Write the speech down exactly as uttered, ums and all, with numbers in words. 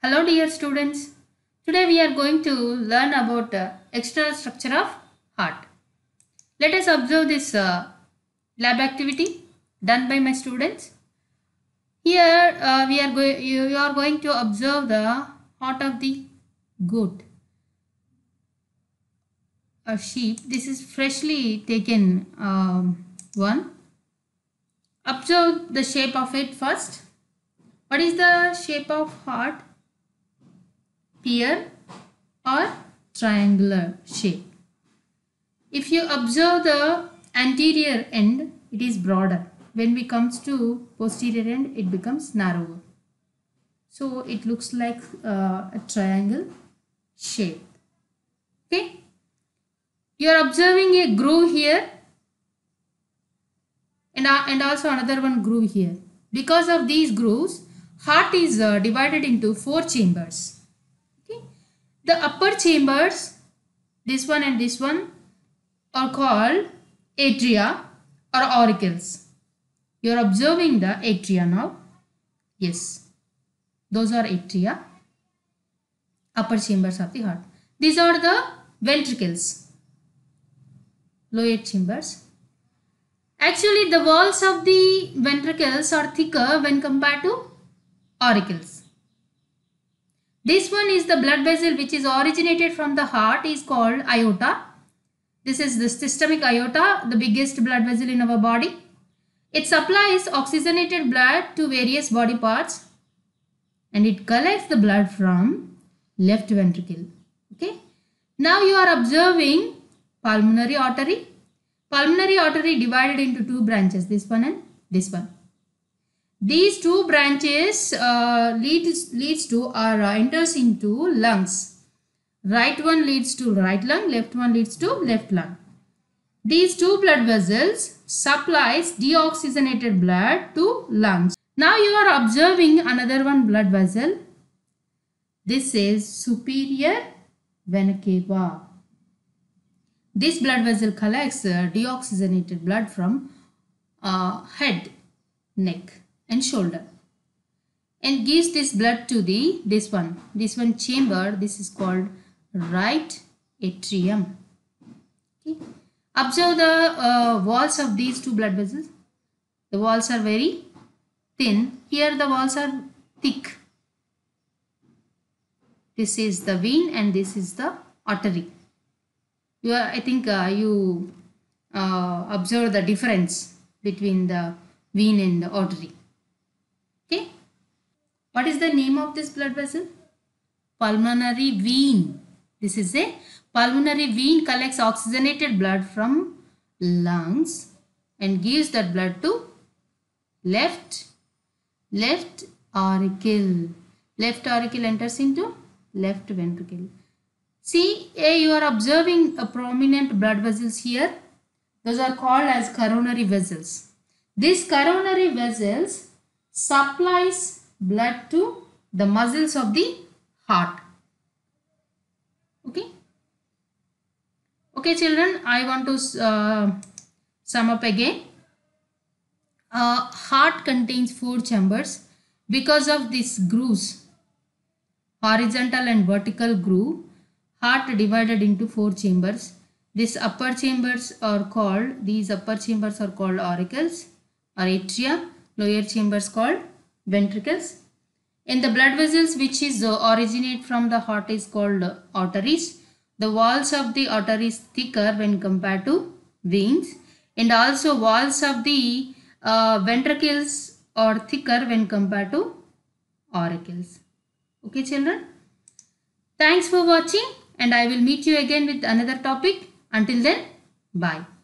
Hello dear students. Today we are going to learn about uh, external structure of heart. Let us observe this uh, lab activity done by my students. Here uh, we are going you, you are going to observe the heart of the goat or sheep. This is freshly taken um, one. Observe the shape of it first. What is the shape of heart? Pear or triangular shape. If you observe the anterior end, it is broader. When we comes to posterior end, it becomes narrower. So it looks like uh, a triangle shape. Okay. You are observing a groove here and, uh, and also another one groove here. Because of these grooves, heart is uh, divided into four chambers. Okay. The upper chambers, this one and this one, are called atria or auricles. You are observing the atria now. Yes, those are atria, upper chambers of the heart. These are the ventricles, lower chambers. Actually, the walls of the ventricles are thicker when compared to auricles. This one is the blood vessel which is originated from the heart is called aorta. This is the systemic aorta, the biggest blood vessel in our body. It supplies oxygenated blood to various body parts and it collects the blood from left ventricle. Okay. Now you are observing pulmonary artery. Pulmonary artery divided into two branches, this one and this one. These two branches uh, leads, leads to or uh, enters into lungs. Right one leads to right lung, left one leads to left lung. These two blood vessels supplies deoxygenated blood to lungs. Now you are observing another one blood vessel. This is superior vena cava. This blood vessel collects uh, deoxygenated blood from uh, head, neck and shoulder and gives this blood to the this one. This one chamber, this is called right atrium. Okay. Observe the uh, walls of these two blood vessels. The walls are very thin. Here the walls are thick. This is the vein and this is the artery. You are, I think uh, you uh, observe the difference between the vein and the artery. Okay. What is the name of this blood vessel? Pulmonary vein. This is a pulmonary vein, collects oxygenated blood from lungs and gives that blood to left, left auricle. Left auricle enters into left ventricle. See, eh, you are observing a prominent blood vessels here. Those are called as coronary vessels. These coronary vessels supplies blood to the muscles of the heart. Okay. Okay children, I want to uh, sum up again. Uh, heart contains four chambers. Because of these grooves, horizontal and vertical groove, heart divided into four chambers. These upper chambers are called, these upper chambers are called auricles or atria. Lower chambers called ventricles. And the blood vessels which is uh, originate from the heart is called uh, arteries. The walls of the arteries thicker when compared to veins, and also walls of the uh, ventricles are thicker when compared to auricles. Okay children. Thanks for watching and I will meet you again with another topic. Until then, bye.